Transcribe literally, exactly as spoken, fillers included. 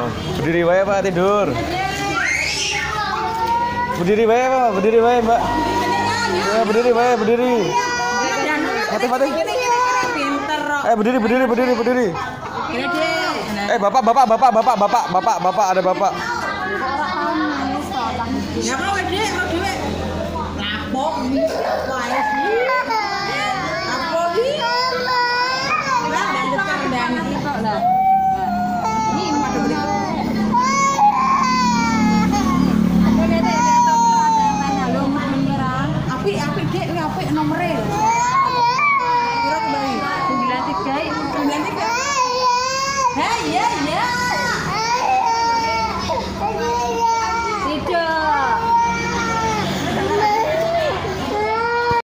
Berdiri wae Pak, tidur. Berdiri wae Pak, berdiri wae Mbak. Ya, berdiri wae, berdiri. Fatih, Fatih. Eh, berdiri, berdiri, berdiri, berdiri. Eh, Bapak, Bapak, Bapak, Bapak, Bapak, Bapak, Bapak, ada Bapak. Ya kok Dek, kok Dek. Lapok wae sih. Lapok iki. Lah lanjut kendang iki kok lah. Ini pada beri. Ada Dek, atau ada tanya lo menyerang. Api, api Dek, api nomere. Kira kembali. sembilan tiga, sembilan tiga. Hei, ya, ya.